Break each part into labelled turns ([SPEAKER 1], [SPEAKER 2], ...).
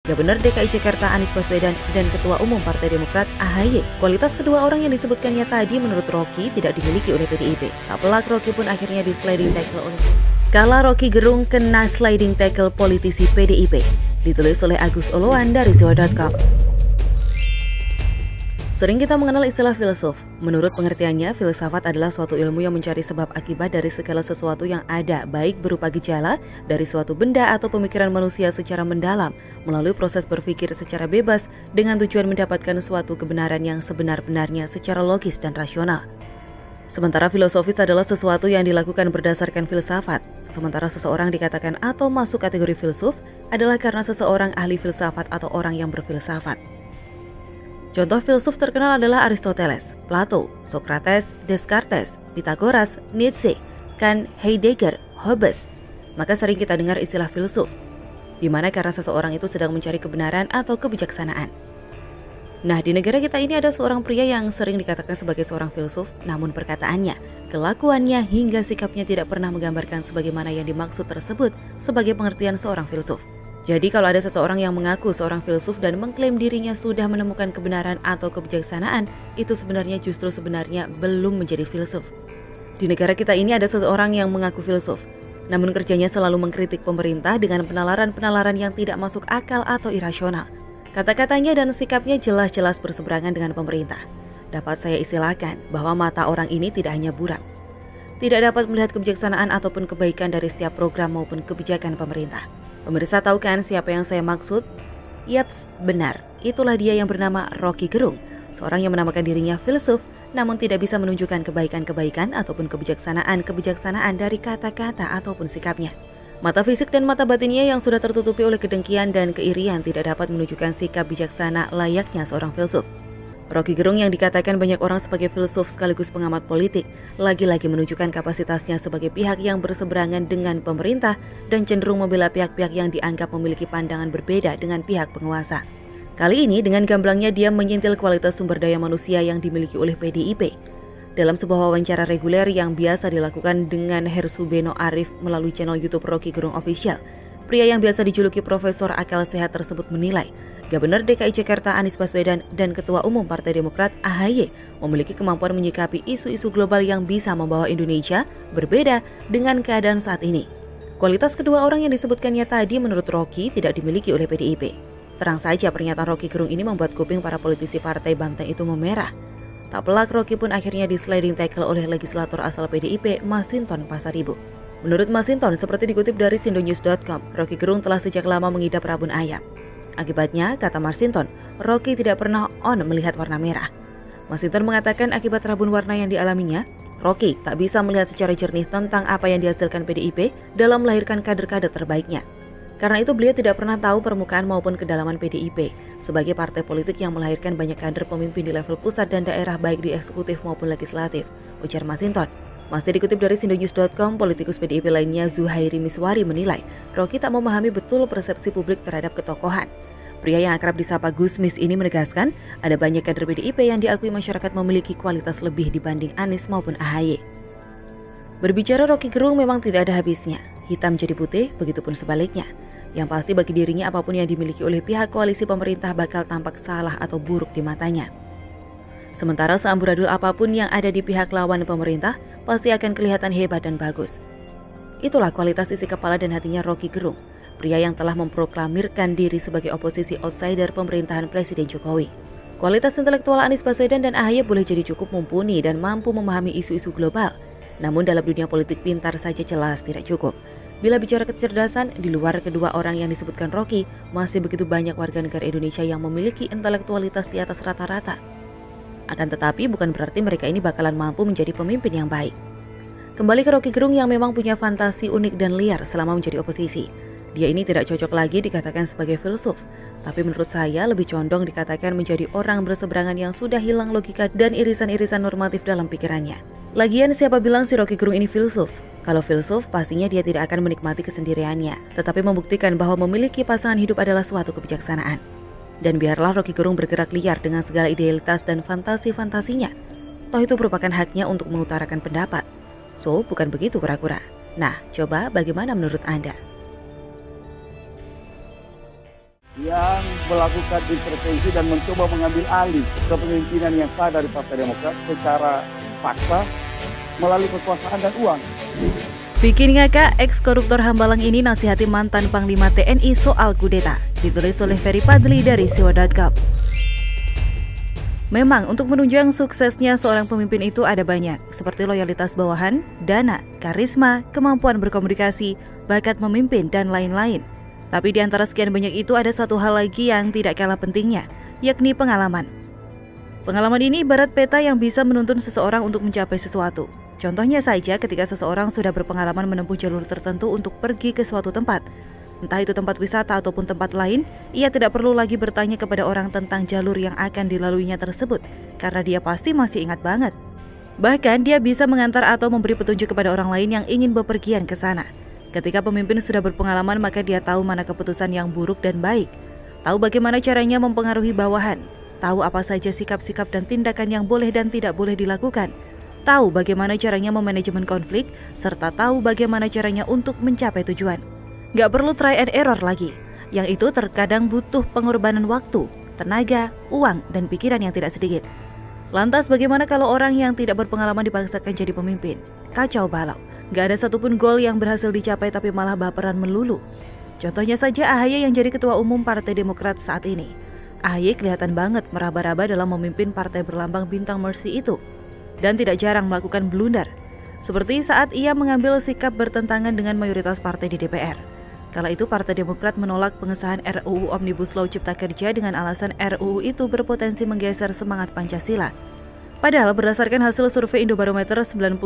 [SPEAKER 1] Gubernur DKI Jakarta Anies Baswedan dan Ketua Umum Partai Demokrat AHY. Kualitas kedua orang yang disebutkannya tadi menurut Rocky tidak dimiliki oleh PDIP. Tak pelak Rocky pun akhirnya di sliding tackle oleh Kala Rocky Gerung kena sliding tackle politisi PDIP. Ditulis oleh Agus Oloan dari siwa.com. Sering kita mengenal istilah filsuf. Menurut pengertiannya, filsafat adalah suatu ilmu yang mencari sebab akibat dari segala sesuatu yang ada, baik berupa gejala dari suatu benda atau pemikiran manusia secara mendalam, melalui proses berpikir secara bebas dengan tujuan mendapatkan suatu kebenaran yang sebenar-benarnya secara logis dan rasional. Sementara filosofis adalah sesuatu yang dilakukan berdasarkan filsafat. Sementara seseorang dikatakan atau masuk kategori filsuf adalah karena seseorang ahli filsafat atau orang yang berfilsafat. Contoh filsuf terkenal adalah Aristoteles, Plato, Socrates, Descartes, Pythagoras, Nietzsche, Kant, Heidegger, Hobbes. Maka sering kita dengar istilah filsuf, di mana karena seseorang itu sedang mencari kebenaran atau kebijaksanaan. Nah, di negara kita ini ada seorang pria yang sering dikatakan sebagai seorang filsuf, namun perkataannya, kelakuannya hingga sikapnya tidak pernah menggambarkan sebagaimana yang dimaksud tersebut sebagai pengertian seorang filsuf. Jadi kalau ada seseorang yang mengaku seorang filsuf dan mengklaim dirinya sudah menemukan kebenaran atau kebijaksanaan, itu sebenarnya belum menjadi filsuf. Di negara kita ini ada seseorang yang mengaku filsuf, namun kerjanya selalu mengkritik pemerintah dengan penalaran-penalaran yang tidak masuk akal atau irasional. Kata-katanya dan sikapnya jelas-jelas berseberangan dengan pemerintah. Dapat saya istilahkan bahwa mata orang ini tidak hanya buram, tidak dapat melihat kebijaksanaan ataupun kebaikan dari setiap program maupun kebijakan pemerintah. Pemirsa tahu kan siapa yang saya maksud? Yaps, benar. Itulah dia yang bernama Rocky Gerung, seorang yang menamakan dirinya filsuf, namun tidak bisa menunjukkan kebaikan-kebaikan ataupun kebijaksanaan dari kata-kata ataupun sikapnya. Mata fisik dan mata batinnya yang sudah tertutupi oleh kedengkian dan keirian tidak dapat menunjukkan sikap bijaksana layaknya seorang filsuf. Rocky Gerung yang dikatakan banyak orang sebagai filsuf sekaligus pengamat politik, lagi-lagi menunjukkan kapasitasnya sebagai pihak yang berseberangan dengan pemerintah dan cenderung membela pihak-pihak yang dianggap memiliki pandangan berbeda dengan pihak penguasa. Kali ini dengan gamblangnya dia menyentil kualitas sumber daya manusia yang dimiliki oleh PDIP. Dalam sebuah wawancara reguler yang biasa dilakukan dengan Hersubeno Arif melalui channel YouTube Rocky Gerung Official, pria yang biasa dijuluki Profesor Akal Sehat tersebut menilai Gubernur DKI Jakarta Anies Baswedan dan Ketua Umum Partai Demokrat AHY memiliki kemampuan menyikapi isu-isu global yang bisa membawa Indonesia berbeda dengan keadaan saat ini. Kualitas kedua orang yang disebutkannya tadi menurut Rocky tidak dimiliki oleh PDIP. Terang saja pernyataan Rocky Gerung ini membuat kuping para politisi Partai Banteng itu memerah. Tak pelak Rocky pun akhirnya di sliding tackle oleh legislator asal PDIP Masinton Pasaribu. Menurut Masinton, seperti dikutip dari sindonews.com, Rocky Gerung telah sejak lama mengidap rabun ayam. Akibatnya, kata Masinton, Rocky tidak pernah on melihat warna merah. Masinton mengatakan akibat rabun warna yang dialaminya, Rocky tak bisa melihat secara jernih tentang apa yang dihasilkan PDIP dalam melahirkan kader-kader terbaiknya. Karena itu beliau tidak pernah tahu permukaan maupun kedalaman PDIP sebagai partai politik yang melahirkan banyak kader pemimpin di level pusat dan daerah baik di eksekutif maupun legislatif, ujar Masinton. Masih dikutip dari sindonews.com, politikus PDIP lainnya Zuhairi Miswari menilai Rocky tak memahami betul persepsi publik terhadap ketokohan. Pria yang akrab disapa Gusmis ini menegaskan ada banyak kader PDIP yang diakui masyarakat memiliki kualitas lebih dibanding Anies maupun AHY. Berbicara Rocky Gerung memang tidak ada habisnya, hitam jadi putih, begitupun sebaliknya. Yang pasti bagi dirinya apapun yang dimiliki oleh pihak koalisi pemerintah bakal tampak salah atau buruk di matanya. Sementara seamburadul apapun yang ada di pihak lawan pemerintah pasti akan kelihatan hebat dan bagus. Itulah kualitas isi kepala dan hatinya Rocky Gerung, pria yang telah memproklamirkan diri sebagai oposisi outsider pemerintahan Presiden Jokowi. Kualitas intelektual Anies Baswedan dan AHY boleh jadi cukup mumpuni dan mampu memahami isu-isu global. Namun dalam dunia politik pintar saja jelas tidak cukup. Bila bicara kecerdasan, di luar kedua orang yang disebutkan Rocky, masih begitu banyak warga negara Indonesia yang memiliki intelektualitas di atas rata-rata. Akan tetapi bukan berarti mereka ini bakalan mampu menjadi pemimpin yang baik. Kembali ke Rocky Gerung yang memang punya fantasi unik dan liar selama menjadi oposisi. Dia ini tidak cocok lagi dikatakan sebagai filsuf, tapi menurut saya lebih condong dikatakan menjadi orang berseberangan yang sudah hilang logika dan irisan-irisan normatif dalam pikirannya. Lagian siapa bilang si Rocky Gerung ini filsuf? Kalau filsuf, pastinya dia tidak akan menikmati kesendiriannya, tetapi membuktikan bahwa memiliki pasangan hidup adalah suatu kebijaksanaan. Dan biarlah Rocky Gerung bergerak liar dengan segala idealitas dan fantasi-fantasinya. Toh itu merupakan haknya untuk mengutarakan pendapat. So, bukan begitu kura-kura. Nah, coba bagaimana menurut Anda?
[SPEAKER 2] yang melakukan intervensi dan mencoba mengambil alih kepemimpinan yang sah dari Partai Demokrat secara paksa melalui kekuasaan dan uang.
[SPEAKER 1] Bikin ngakak, ex-koruptor Hambalang ini nasihati mantan Panglima TNI soal kudeta. Ditulis oleh Ferry Fadli dari siwa.com. Memang untuk menunjang suksesnya seorang pemimpin itu ada banyak, seperti loyalitas bawahan, dana, karisma, kemampuan berkomunikasi, bakat memimpin, dan lain-lain. Tapi di antara sekian banyak itu ada satu hal lagi yang tidak kalah pentingnya, yakni pengalaman. Pengalaman ini ibarat peta yang bisa menuntun seseorang untuk mencapai sesuatu. Contohnya saja ketika seseorang sudah berpengalaman menempuh jalur tertentu untuk pergi ke suatu tempat. Entah itu tempat wisata ataupun tempat lain, ia tidak perlu lagi bertanya kepada orang tentang jalur yang akan dilaluinya tersebut, karena dia pasti masih ingat banget. Bahkan dia bisa mengantar atau memberi petunjuk kepada orang lain yang ingin bepergian ke sana. Ketika pemimpin sudah berpengalaman, maka dia tahu mana keputusan yang buruk dan baik, tahu bagaimana caranya mempengaruhi bawahan, tahu apa saja sikap-sikap dan tindakan yang boleh dan tidak boleh dilakukan, tahu bagaimana caranya memanajemen konflik, serta tahu bagaimana caranya untuk mencapai tujuan. Gak perlu try and error lagi, yang itu terkadang butuh pengorbanan waktu, tenaga, uang, dan pikiran yang tidak sedikit. Lantas bagaimana kalau orang yang tidak berpengalaman dipaksakan jadi pemimpin? Kacau balau. Gak ada satupun gol yang berhasil dicapai tapi malah baperan melulu. Contohnya saja AHY yang jadi ketua umum Partai Demokrat saat ini. AHY kelihatan banget meraba-raba dalam memimpin partai berlambang bintang Mercy itu. Dan tidak jarang melakukan blunder. Seperti saat ia mengambil sikap bertentangan dengan mayoritas partai di DPR. Kala itu Partai Demokrat menolak pengesahan RUU Omnibus Law Cipta Kerja dengan alasan RUU itu berpotensi menggeser semangat Pancasila. Padahal berdasarkan hasil survei Indobarometer 90,1%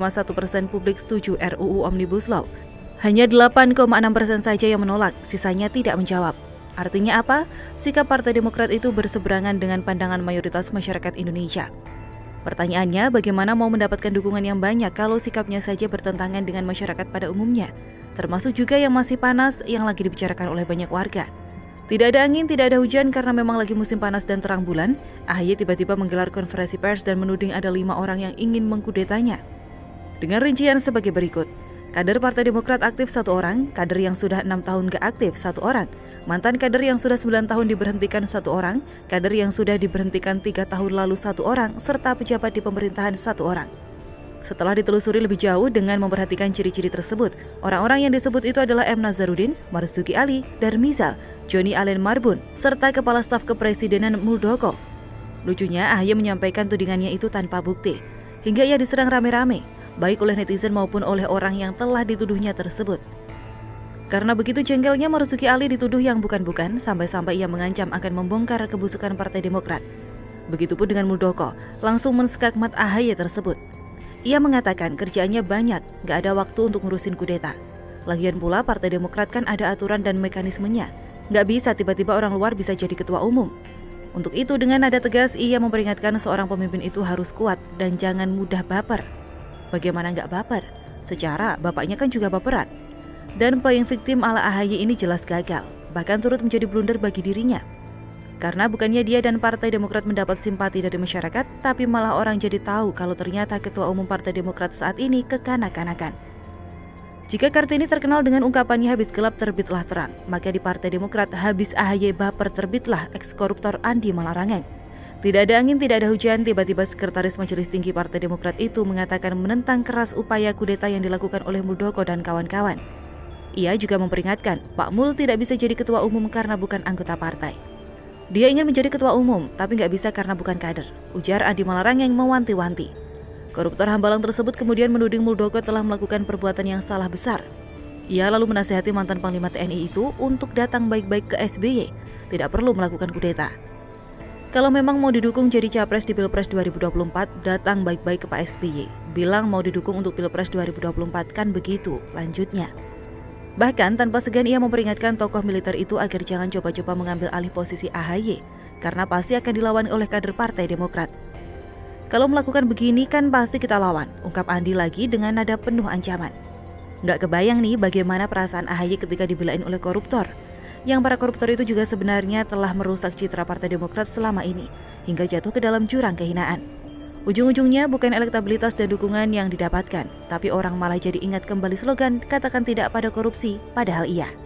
[SPEAKER 1] publik setuju RUU Omnibus Law. Hanya 8,6% saja yang menolak, sisanya tidak menjawab. Artinya apa? Sikap Partai Demokrat itu berseberangan dengan pandangan mayoritas masyarakat Indonesia. Pertanyaannya, bagaimana mau mendapatkan dukungan yang banyak kalau sikapnya saja bertentangan dengan masyarakat pada umumnya? Termasuk juga yang masih panas yang lagi dibicarakan oleh banyak warga. Tidak ada angin, tidak ada hujan karena memang lagi musim panas dan terang bulan. AHY tiba-tiba menggelar konferensi pers dan menuding ada 5 orang yang ingin mengkudetanya. Dengan rincian sebagai berikut. Kader Partai Demokrat aktif 1 orang, kader yang sudah 6 tahun gak aktif 1 orang, mantan kader yang sudah 9 tahun diberhentikan 1 orang, kader yang sudah diberhentikan 3 tahun lalu 1 orang, serta pejabat di pemerintahan 1 orang. Setelah ditelusuri lebih jauh dengan memperhatikan ciri-ciri tersebut, orang-orang yang disebut itu adalah M. Nazarudin, Marzuki Ali, Darmizal, Joni Allen Marbun, serta Kepala Staf Kepresidenan Muldoko. Lucunya, AHY menyampaikan tudingannya itu tanpa bukti, hingga ia diserang rame-rame, baik oleh netizen maupun oleh orang yang telah dituduhnya tersebut. Karena begitu jengkelnya Marzuki Ali dituduh yang bukan-bukan, sampai-sampai ia mengancam akan membongkar kebusukan Partai Demokrat. Begitupun dengan Muldoko, langsung menskakmat AHY tersebut. Ia mengatakan kerjaannya banyak, gak ada waktu untuk ngurusin kudeta. Lagian pula Partai Demokrat kan ada aturan dan mekanismenya. Gak bisa tiba-tiba orang luar bisa jadi ketua umum. Untuk itu dengan nada tegas ia memperingatkan seorang pemimpin itu harus kuat dan jangan mudah baper. Bagaimana gak baper? Secara bapaknya kan juga baperan. Dan playing victim ala AHY ini jelas gagal, bahkan turut menjadi blunder bagi dirinya. Karena bukannya dia dan Partai Demokrat mendapat simpati dari masyarakat, tapi malah orang jadi tahu kalau ternyata Ketua Umum Partai Demokrat saat ini kekanak-kanakan. Jika Kartini terkenal dengan ungkapannya habis gelap terbitlah terang, maka di Partai Demokrat habis AHY baper terbitlah ex-koruptor Andi Malarangeng. Tidak ada angin, tidak ada hujan, tiba-tiba Sekretaris Majelis Tinggi Partai Demokrat itu mengatakan menentang keras upaya kudeta yang dilakukan oleh Muldoko dan kawan-kawan. Ia juga memperingatkan, Pak Mul tidak bisa jadi ketua umum karena bukan anggota partai. Dia ingin menjadi ketua umum, tapi nggak bisa karena bukan kader, ujar Andi Malarangeng mewanti-wanti. Koruptor Hambalang tersebut kemudian menuding Muldoko telah melakukan perbuatan yang salah besar. Ia lalu menasihati mantan Panglima TNI itu untuk datang baik-baik ke SBY, tidak perlu melakukan kudeta. Kalau memang mau didukung jadi capres di Pilpres 2024, datang baik-baik ke Pak SBY. Bilang mau didukung untuk Pilpres 2024, kan begitu, lanjutnya. Bahkan tanpa segan ia memperingatkan tokoh militer itu agar jangan coba-coba mengambil alih posisi AHY, karena pasti akan dilawan oleh kader Partai Demokrat. Kalau melakukan begini kan pasti kita lawan, ungkap Andi lagi dengan nada penuh ancaman. Nggak kebayang nih bagaimana perasaan AHY ketika dibelain oleh koruptor. Yang para koruptor itu juga sebenarnya telah merusak citra Partai Demokrat selama ini, hingga jatuh ke dalam jurang kehinaan. Ujung-ujungnya bukan elektabilitas dan dukungan yang didapatkan, tapi orang malah jadi ingat kembali slogan katakan tidak pada korupsi, padahal iya.